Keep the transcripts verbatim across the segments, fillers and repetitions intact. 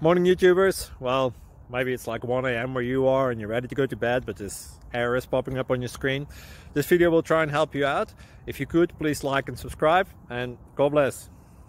Morning YouTubers. Well, maybe it's like one A M where you are and you're ready to go to bed, but this error is popping up on your screen. This video will try and help you out. If you could, please like and subscribe, and God bless.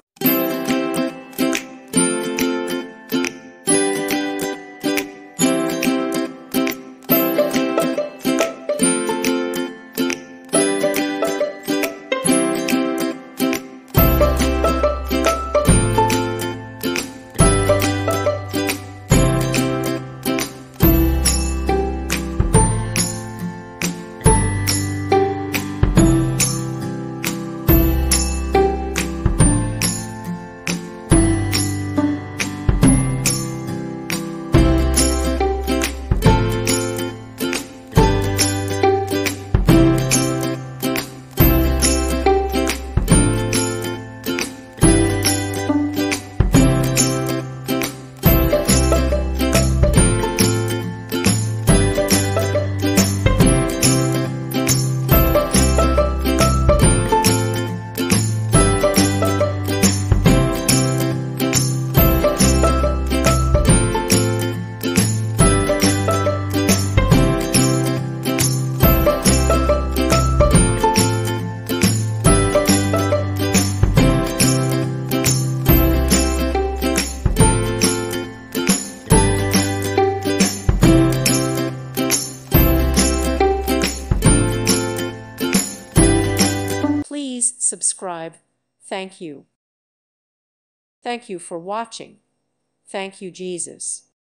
Please subscribe. Thank you. Thank you for watching. Thank you, Jesus.